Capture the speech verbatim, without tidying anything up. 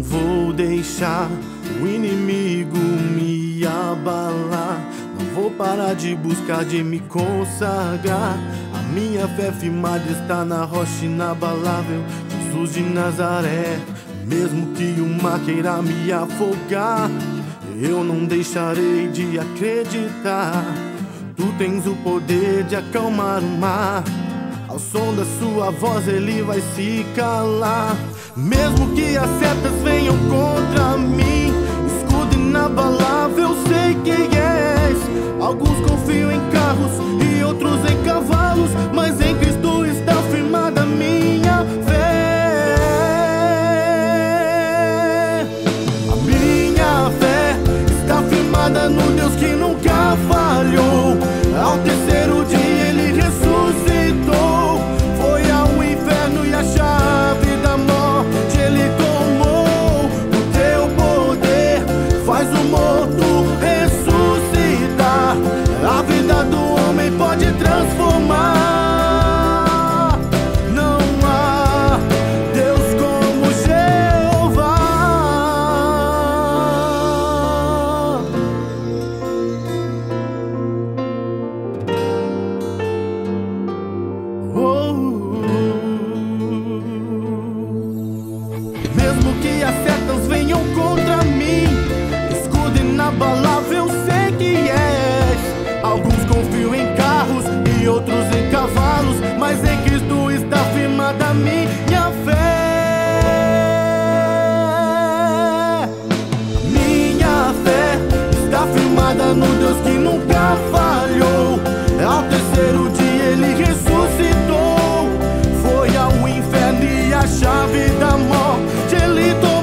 vou deixar o inimigo me abalar. Não vou parar de buscar, de me consagrar. A minha fé firmada está na rocha inabalável, Jesus de Nazaré. Mesmo que o mar queira me afogar, eu não deixarei de acreditar. Tu tens o poder de acalmar o mar. Ao som da sua voz ele vai se calar. Mesmo que as setas venham contra mim, escudo inabalável, sei quem és. Alguns confiam em carros e outros em cavalos, mas em Cristo está firmada a minha fé. A minha fé está firmada no Deus que nunca falhou. Ao terceiro dia ele ressuscitou. Foi ao inferno e a chave da morte ele tomou. O teu poder faz o morto ressuscitar. A vida do homem pode transformar. Não há Deus como Jeová. Oh. Mesmo que as setas venham contra mim, escudo inabalável, sei que és. Alguns confiam em carros e outros em cavalos, mas em Cristo está firmada a minha fé. Minha fé está firmada no Deus que nunca falhou. Ao terceiro dia ele ressuscitou. Foi ao inferno e a chave da morte ele tomou.